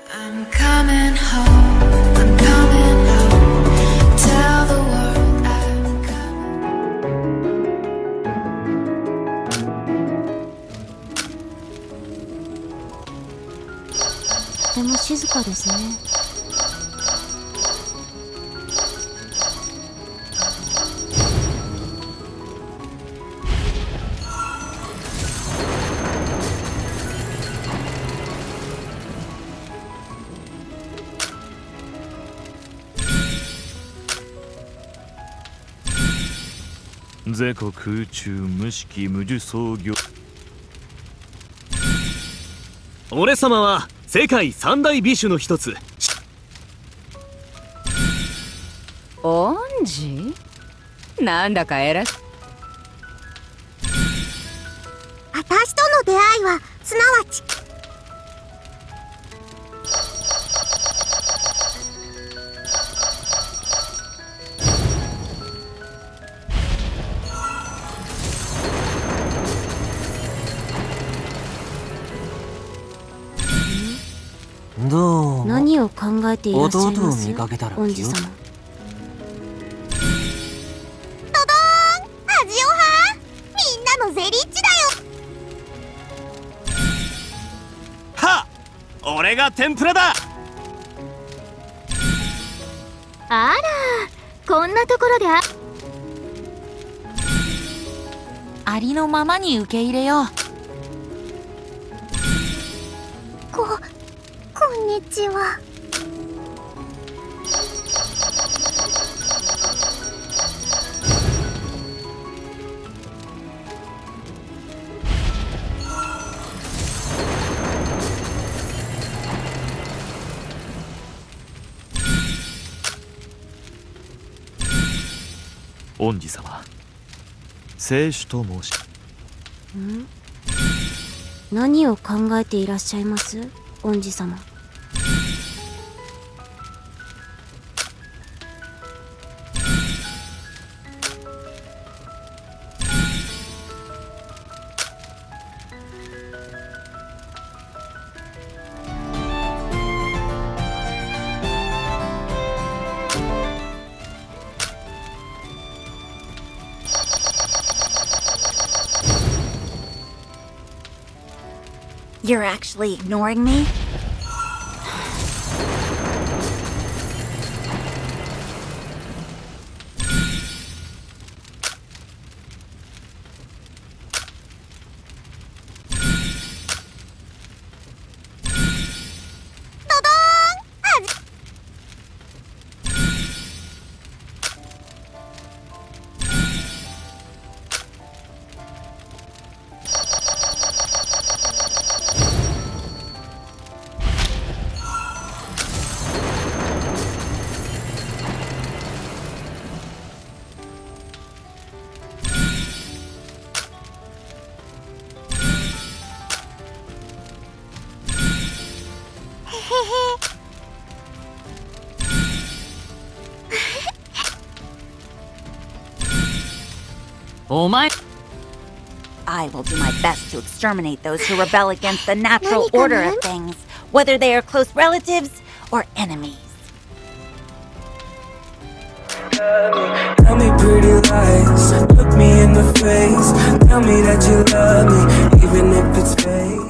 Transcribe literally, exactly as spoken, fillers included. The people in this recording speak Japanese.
I'm coming home, I'm coming home. Tell the world I'm coming. とても静かですね。 ゼコ空中無識無樹創業。俺様は世界三大美酒の一つ。 恩師？なんだか偉い。 私との出会いはすなわちどうも。 何を考えていらっしゃい弟をます見かけたら恩師様。 気をドドーンアジオハみんなのゼリッチだよ。 はっ、俺が天ぷらだ。 あら、こんなところであありのままに受け入れよう。 ここんにちは。 恩師様、聖主と申し。 ん？何を考えていらっしゃいます恩師様。 You're actually ignoring me? I will do my best to exterminate those who rebel against the natural order of things, whether they are close relatives or enemies. Tell me pretty lies, look me in the face, tell me that you love me, even if it's fake.